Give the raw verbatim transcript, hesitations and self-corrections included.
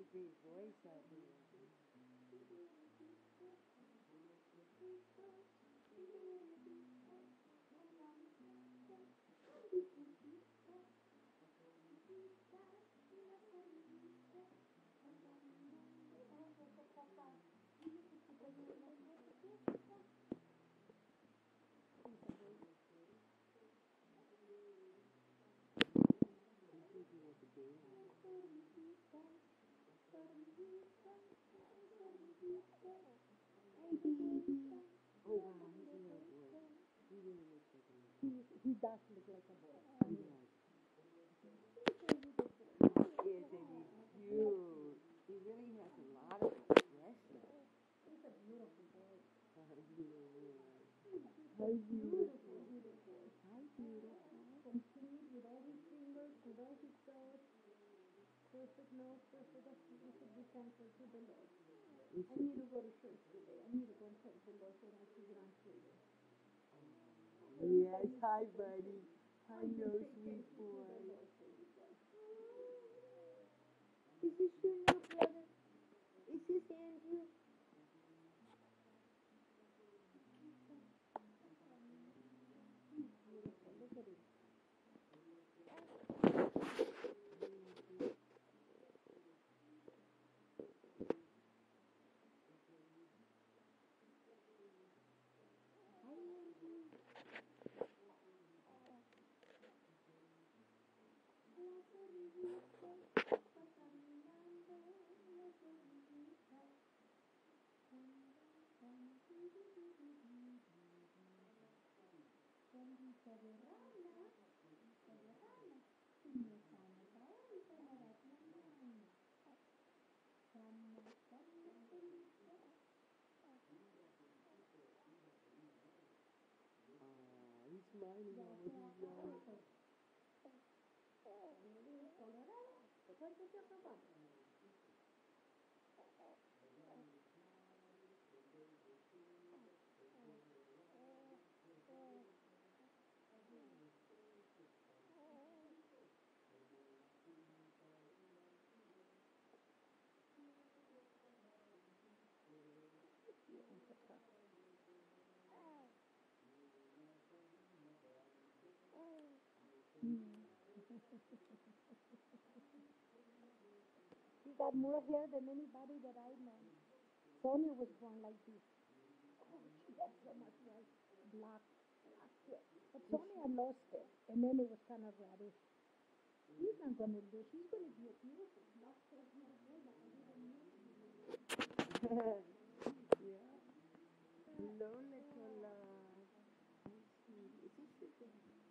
big voice out there. Oh wow, he's a little boy. He really looks like a little boy. He, he does look like a boy. He does. Isn't he cute? He really has a lot of expression. He's a beautiful boy. Hi, beautiful. Hi, beautiful. Beautiful. Hi, beautiful. Complete with all his fingers, with all his toes. Perfect nose, perfect. That's we should be thankful to the Lord. We I need to go to church today. I need to go and thank the Lord for my two grandchildren. Yes, hi, buddy. Hi, no sweet boy. Is this your little brother? Is this Andrew? He's beautiful. Look at him. Hi, Andrew. Oh, he's smiling at what he's done. He got more hair than anybody that I know. Sonia was born like this. Oh, she had so much white, black, black hair. But Sonia lost it, and then it was kind of reddish. She's not going to lose. She's going to be a beautiful black hair, beautiful like a little Yeah. Hello, little love. Hi, sweetie. Is he sleeping?